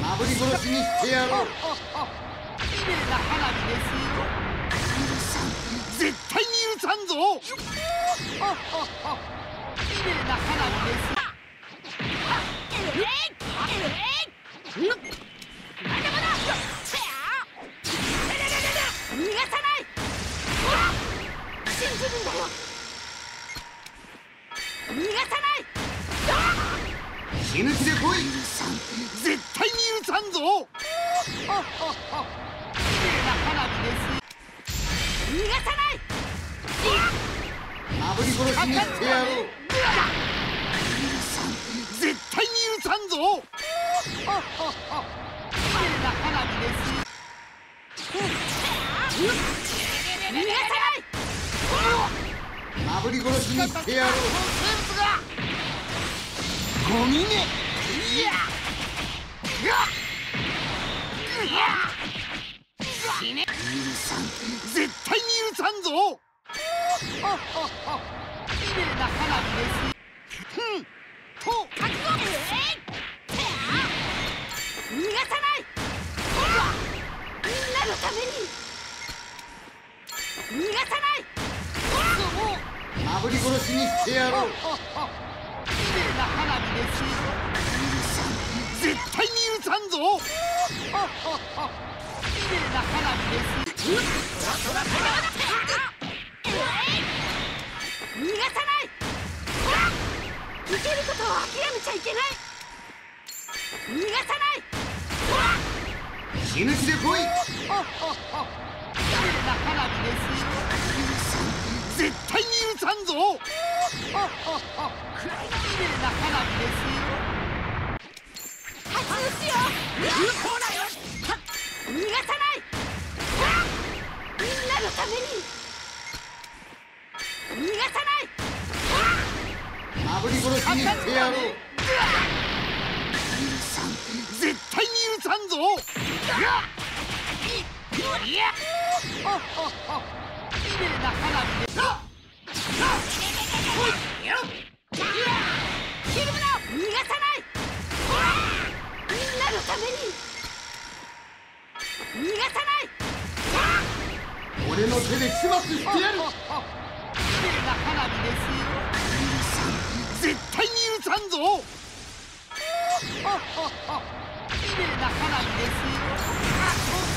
炙り殺しにしてやろう。 綺麗な花火ですよ。 絶対に許さんぞ。 綺麗な花火です。まだまだ。逃がさない。信じるんだよ。逃がさない。 死ぬ気で来い。絶対に許さんぞ。 綺麗な花火です。逃がさない。 炙り殺しにしてやろう。絶対に許さんぞ。 綺麗な花火です。逃がさない。 炙り殺しにしてやろう。 ゴミね。いや。死ね。 絶対に許さんぞ。 綺麗な花火です。 と覚悟。逃がさない。みんなのために。逃がさない。 炙り殺しにしてやろう。 綺麗な花火ですよ。 絶対に許さんぞ。 綺麗な花火です。逃がさない。いけることを諦めちゃいけない。逃がさない。 死ぬ気で来い。 綺麗な花火ですよ。 絶対に許さんぞ。 綺麗な花火ですよ。発撃よ。そうだよ。逃がさない。みんなのために。逃がさない。 炙り殺しにしてやろう。絶対に許さんぞ。 いや。綺麗な花火です。ひるむな。逃がさない。みんなのために。逃がさない。 俺の手で始末してやる。 綺麗な花火ですよ。 絶対に許さんぞ。 綺麗な花火ですよ。